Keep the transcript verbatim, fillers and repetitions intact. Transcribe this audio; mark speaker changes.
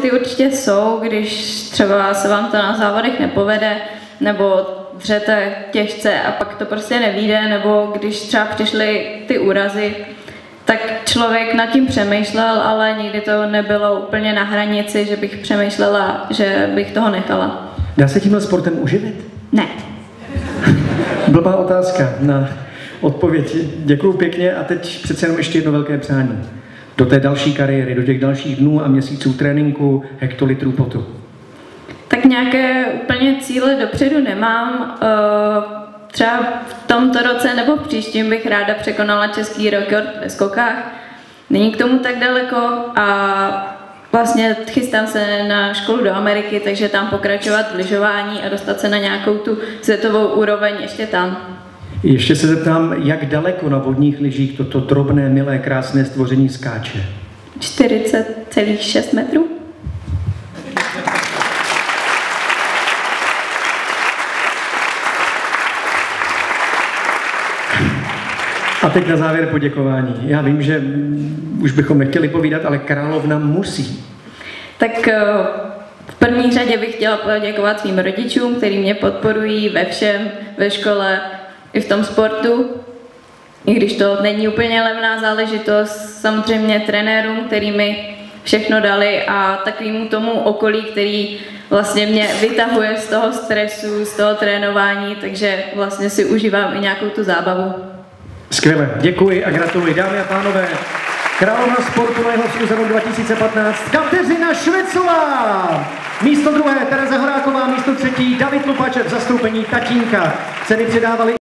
Speaker 1: Ty určitě jsou, když třeba se vám to na závodech nepovede, nebo dřete těžce a pak to prostě nevyjde, nebo když třeba přišly ty úrazy, tak člověk nad tím přemýšlel, ale nikdy to nebylo úplně na hranici, že bych přemýšlela, že bych toho nechala.
Speaker 2: Dá se tímhle sportem uživit?
Speaker 1: Ne.
Speaker 2: Blbá otázka na odpověď. Děkuju pěkně a teď přece jenom ještě jedno velké přání. Do té další kariéry, do těch dalších dnů a měsíců tréninku, hektolitrů potu.
Speaker 1: Tak nějaké úplně cíle dopředu nemám. Třeba v tomto roce nebo v příštím bych ráda překonala český rekord ve skokách. Není k tomu tak daleko a vlastně chystám se na školu do Ameriky, takže tam pokračovat v lyžování a dostat se na nějakou tu světovou úroveň ještě tam.
Speaker 2: Ještě se zeptám, jak daleko na vodních lyžích toto drobné, milé, krásné stvoření skáče?
Speaker 1: čtyřicet celá šest metrů.
Speaker 2: A teď na závěr poděkování. Já vím, že už bychom nechtěli povídat, ale královna musí.
Speaker 1: Tak v první řadě bych chtěla poděkovat svým rodičům, kteří mě podporují ve všem, ve škole i v tom sportu. I když to není úplně levná záležitost, samozřejmě trenérům, který mi všechno dali a takovému tomu okolí, který vlastně mě vytahuje z toho stresu, z toho trénování, takže vlastně si užívám i nějakou tu zábavu.
Speaker 2: Skvěle, děkuji a gratuluji. Dámy a pánové, královna sportu nejhoršího za rok dva tisíce patnáct, Kateřina Švecová! Místo druhé Tereza Horáková, místo třetí David Lupačev v zastoupení tatínka. Ceny předávali